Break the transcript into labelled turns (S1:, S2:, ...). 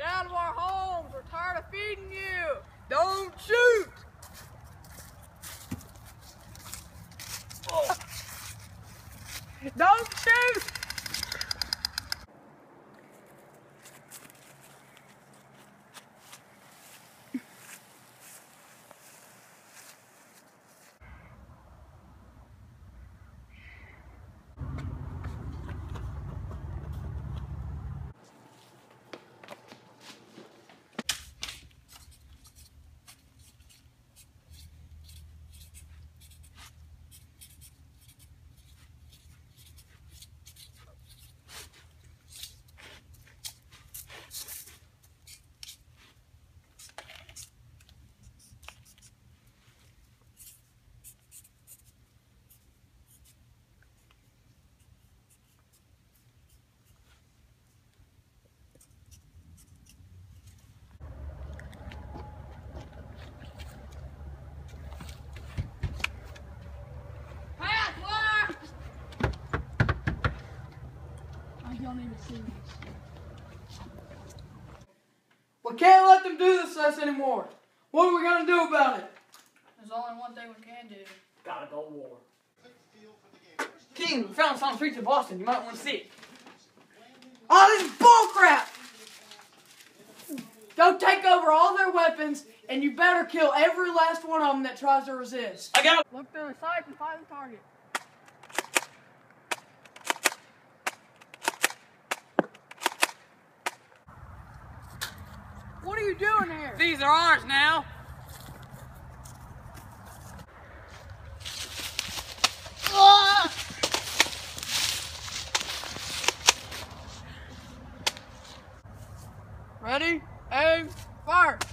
S1: Get out of our homes. We're tired of feeding you. Don't shoot. Oh. Don't shoot.
S2: Don't even see this.
S1: We can't let them do this to us anymore. What are we going to do about it?
S2: There's only one thing we can do.
S1: Gotta go to war. King, we found this on the streets of Boston. You might want to see it. Oh, this is bullcrap! Go take over all their weapons, and you better kill every last one of them that tries to resist.
S3: I got it.
S1: Look through the sights and find the target. What are you doing here?
S3: These are ours now.
S1: Ready, aim, fire!